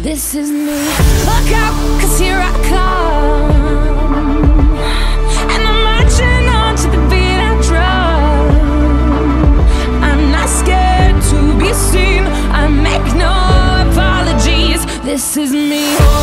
This is me. Look out, 'cause here I come, and I'm marching on to the beat I drum. I'm not scared to be seen, I make no apologies. This is me.